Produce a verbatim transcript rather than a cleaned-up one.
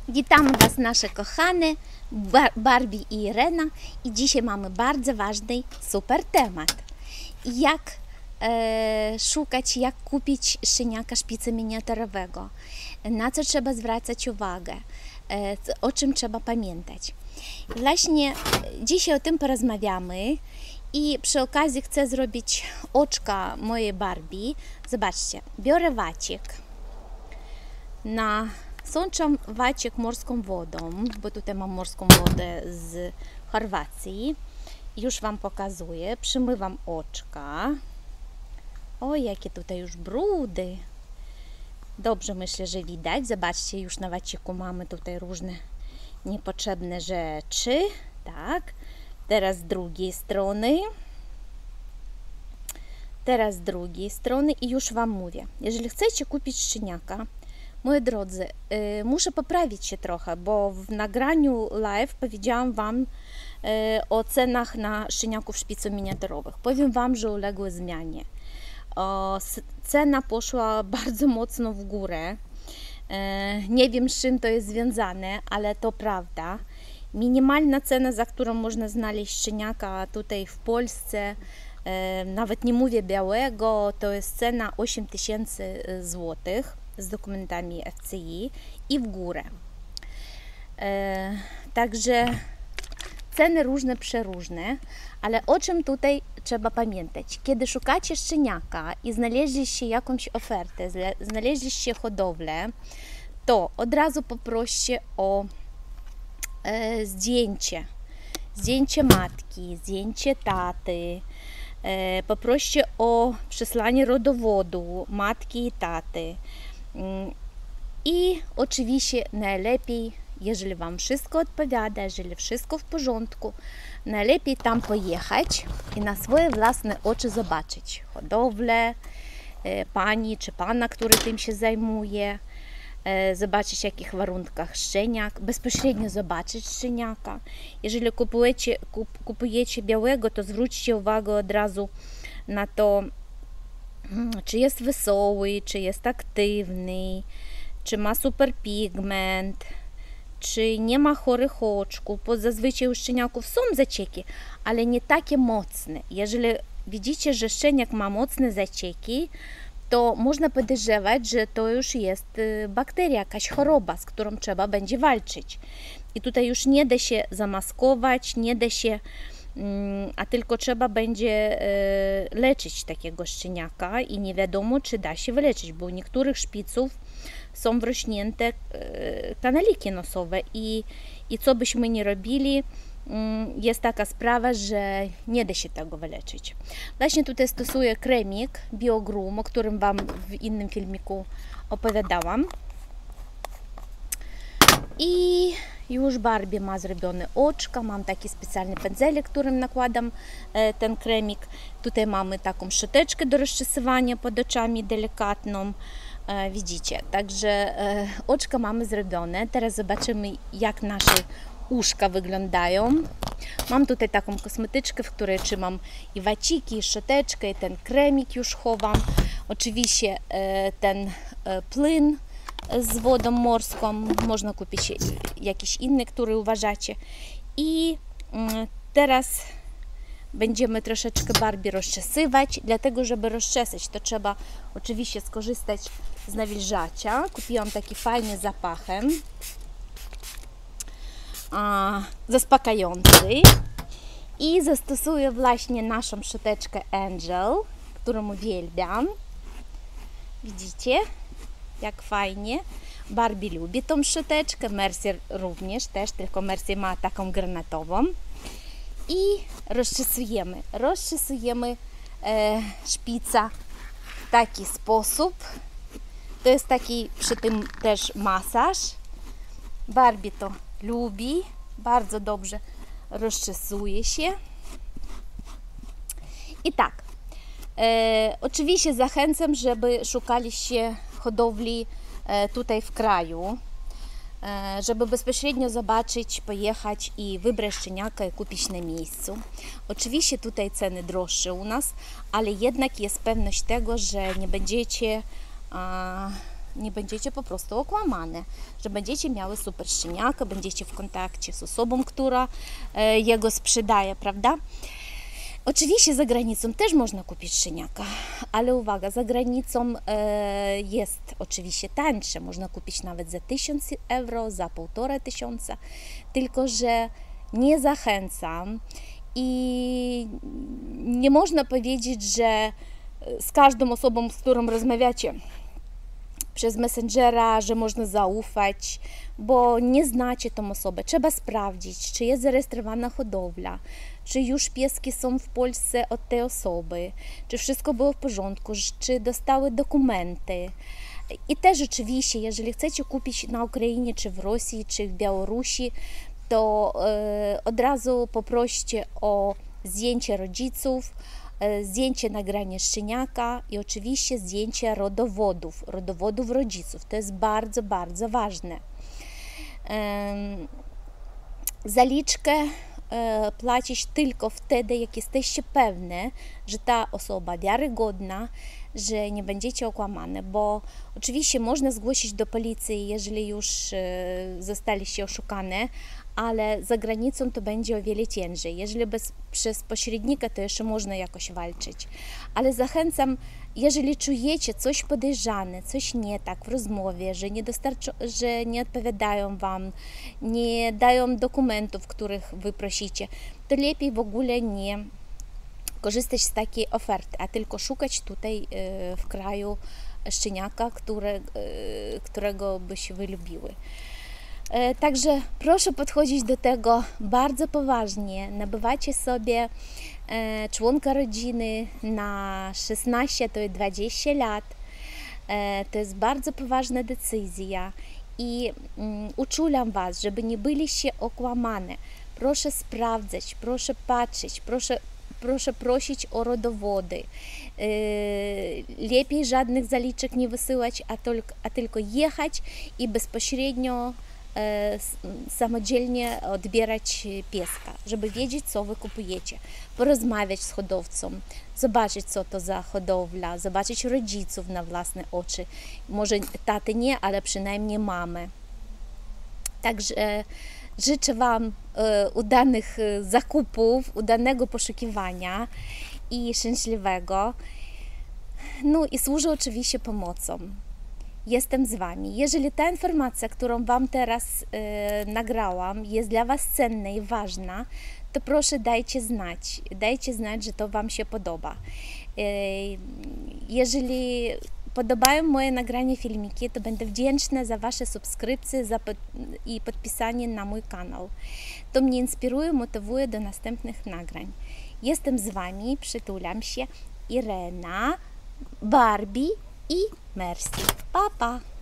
Witamy Was, nasze kochane Barbie i Irena, i dzisiaj mamy bardzo ważny, super temat. Jak e, szukać, jak kupić szczeniaka szpicy miniaturowego, na co trzeba zwracać uwagę, e, o czym trzeba pamiętać. Właśnie dzisiaj o tym porozmawiamy i przy okazji chcę zrobić oczka mojej Barbie. Zobaczcie, biorę wacik, na sączam wacik morską wodą, bo tutaj mam morską wodę z Chorwacji. Już Wam pokazuję. Przymywam oczka. O, jakie tutaj już brudy. Dobrze, myślę, że widać. Zobaczcie, już na waciku mamy tutaj różne niepotrzebne rzeczy. Tak. Teraz z drugiej strony. Teraz z drugiej strony i już Wam mówię. Jeżeli chcecie kupić szczeniaka, moi drodzy, y, muszę poprawić się trochę, bo w nagraniu live powiedziałam Wam y, o cenach na szczeniaków szpiców miniaturowych. Powiem Wam, że uległy zmianie. O, cena poszła bardzo mocno w górę. Y, nie wiem, z czym to jest związane, ale to prawda. Minimalna cena, za którą można znaleźć szczeniaka tutaj w Polsce, y, nawet nie mówię białego, to jest cena osiem tysięcy złotych. Z dokumentami F C I i w górę. E, także ceny różne, przeróżne, ale o czym tutaj trzeba pamiętać? Kiedy szukacie szczeniaka i znaleźliście jakąś ofertę, znaleźliście hodowlę, to od razu poproście o e, zdjęcie. Zdjęcie matki, zdjęcie taty. E, poproście o przesłanie rodowodu matki i taty. I oczywiście najlepiej, jeżeli Wam wszystko odpowiada, jeżeli wszystko w porządku, najlepiej tam pojechać i na swoje własne oczy zobaczyć hodowlę pani czy pana, który tym się zajmuje, zobaczyć w jakich warunkach szczeniak, bezpośrednio zobaczyć szczeniaka. Jeżeli kupujecie, kup, kupujecie białego, to zwróćcie uwagę od razu na to, czy jest wesoły, czy jest aktywny, czy ma super pigment, czy nie ma chorych oczków, bo zazwyczaj u szczeniaków są zacieki, ale nie takie mocne. Jeżeli widzicie, że szczeniak ma mocne zacieki, to można podejrzewać, że to już jest bakteria, jakaś choroba, z którą trzeba będzie walczyć. I tutaj już nie da się zamaskować, nie da się, a tylko trzeba będzie leczyć takiego szczeniaka i nie wiadomo, czy da się wyleczyć, bo u niektórych szpiców są wrośnięte kanaliki nosowe i, i co byśmy nie robili, jest taka sprawa, że nie da się tego wyleczyć. Właśnie tutaj stosuję kremik BioGroom, o którym Wam w innym filmiku opowiadałam. I już Barbie ma zrobione oczka, mam taki specjalny pędzelek, którym nakładam e, ten kremik. Tutaj mamy taką szczoteczkę do rozczesywania pod oczami delikatną, e, widzicie. Także e, oczka mamy zrobione. Teraz zobaczymy, jak nasze uszka wyglądają. Mam tutaj taką kosmetyczkę, w której trzymam i waciki, i szczoteczkę, i ten kremik już chowam. Oczywiście e, ten e, plyn z wodą morską, można kupić jakiś inny, który uważacie. I teraz będziemy troszeczkę Barbie rozczesywać. Dlatego, żeby rozczesać, to trzeba oczywiście skorzystać z nawilżacza. Kupiłam taki fajny zapachem, a, zaspokajający. I zastosuję właśnie naszą szczoteczkę Angel, którą uwielbiam. Widzicie? Jak fajnie. Barbie lubi tą szczoteczkę, Mercy również też, tylko Mercy ma taką granatową. I rozczesujemy. Rozczesujemy e, szpica w taki sposób. To jest taki przy tym też masaż. Barbie to lubi. Bardzo dobrze rozczesuje się. I tak. E, oczywiście zachęcam, żeby szukaliście hodowli e, tutaj w kraju, e, żeby bezpośrednio zobaczyć, pojechać i wybrać szczeniaka i kupić na miejscu. Oczywiście tutaj ceny droższe u nas, ale jednak jest pewność tego, że nie będziecie a, nie będziecie po prostu okłamane, że będziecie miały super szczeniaka, będziecie w kontakcie z osobą, która e, jego sprzedaje, prawda? Oczywiście za granicą też można kupić szczeniaka, ale uwaga, za granicą e, jest oczywiście tańsze, można kupić nawet za tysiąc euro, za półtora tysiąca, tylko że nie zachęcam i nie można powiedzieć, że z każdą osobą, z którą rozmawiacie przez Messengera, że można zaufać, bo nie znacie tą osobę. Trzeba sprawdzić, czy jest zarejestrowana hodowla, czy już pieski są w Polsce od tej osoby, czy wszystko było w porządku, czy dostały dokumenty. I też oczywiście, jeżeli chcecie kupić na Ukrainie, czy w Rosji, czy w Białorusi, to e, od razu poproście o zdjęcie rodziców, e, zdjęcie nagrania szczeniaka i oczywiście zdjęcie rodowodów, rodowodów rodziców. To jest bardzo, bardzo ważne. E, zaliczkę e, płacić tylko wtedy, jak jesteście pewne, że ta osoba wiarygodna, że nie będziecie okłamane, bo oczywiście można zgłosić do policji, jeżeli już e, zostaliście oszukane, ale za granicą to będzie o wiele ciężej. Jeżeli bez, przez pośrednika, to jeszcze można jakoś walczyć. Ale zachęcam, jeżeli czujecie coś podejrzane, coś nie tak w rozmowie, że nie, dostarcza, że nie odpowiadają Wam, nie dają dokumentów, których Wy prosicie, to lepiej w ogóle nie korzystać z takiej oferty, a tylko szukać tutaj w kraju szczeniaka, które, którego byście Wy lubiły. Także proszę podchodzić do tego bardzo poważnie. Nabywajcie sobie członka rodziny na szesnaście do dwudziestu lat. To jest bardzo poważna decyzja i uczulam Was, żeby nie byliście okłamane. Proszę sprawdzać, proszę patrzeć, proszę, proszę prosić o rodowody. Lepiej żadnych zaliczek nie wysyłać, a tylko, a tylko jechać i bezpośrednio samodzielnie odbierać pieska, żeby wiedzieć, co Wy kupujecie, porozmawiać z hodowcą, zobaczyć, co to za hodowla, zobaczyć rodziców na własne oczy, może taty nie, ale przynajmniej mamę. Także życzę Wam udanych zakupów, udanego poszukiwania i szczęśliwego. No i służę oczywiście pomocą. Jestem z Wami. Jeżeli ta informacja, którą Wam teraz e, nagrałam, jest dla Was cenna i ważna, to proszę dajcie znać. Dajcie znać, że to Wam się podoba. E, jeżeli podobają moje nagrania, filmiki, to będę wdzięczna za Wasze subskrypcje za pod, i podpisanie na mój kanał. To mnie inspiruje, motywuje do następnych nagrań. Jestem z Wami, przytulam się. Irena, Barbie i Mercy. Pa, pa!